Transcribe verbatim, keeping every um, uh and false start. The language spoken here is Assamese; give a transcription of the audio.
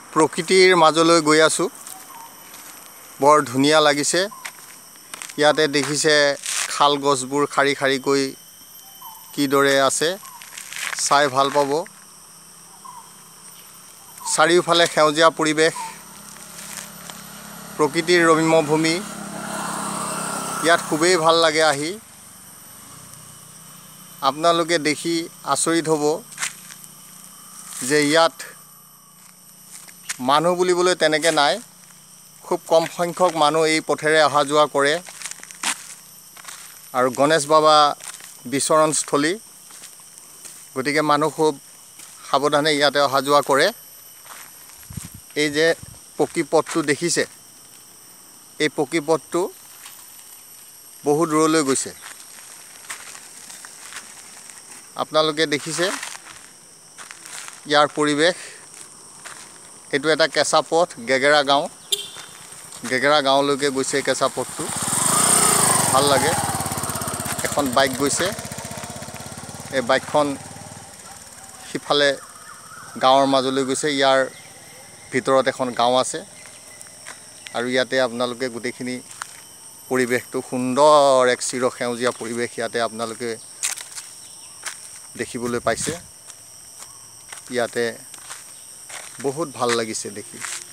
প্ৰকৃতিৰ মাজলৈ গৈ আছো বৰ ধুনীয়া লাগিছে ইয়াতে দেখিছে খাল গছবোৰ খাৰি খাৰিকৈ কিদৰে আছে চাই ভাল পাব চাৰিওফালে সেউজীয়া পৰিৱেশ প্ৰকৃতিৰ ৰম্য ভূমি ইয়াত খুবেই ভাল লাগে আহি আপোনালোকে দেখি আচৰিত হ'ব যে ইয়াত মানুহ বুলিবলৈ তেনেকৈ নাই খুব কম সংখ্যক মানুহ এই পথেৰে অহা যোৱা কৰে আৰু গণেশ বাবা বিচৰণস্থলী গতিকে মানুহ খুব সাৱধানে ইয়াতে অহা যোৱা কৰে এই যে পকী পথটো দেখিছে এই পকী পথটো বহু দূৰলৈ গৈছে আপোনালোকে দেখিছে ইয়াৰ পৰিৱেশ এইটো এটা কেঁচা পথ গেগেৰা গাঁও গেগেৰা গাঁৱলৈকে গৈছে কেঁচা পথটো ভাল লাগে এখন বাইক গৈছে এই বাইকখন সিফালে গাঁৱৰ মাজলৈ গৈছে ইয়াৰ ভিতৰত এখন গাঁও আছে আৰু ইয়াতে আপোনালোকে গোটেইখিনি পৰিৱেশটো সুন্দৰ এক চিৰ সেউজীয়া পৰিৱেশ ইয়াতে আপোনালোকে দেখিবলৈ পাইছে ইয়াতে বহুত ভাল লাগিছে দেখি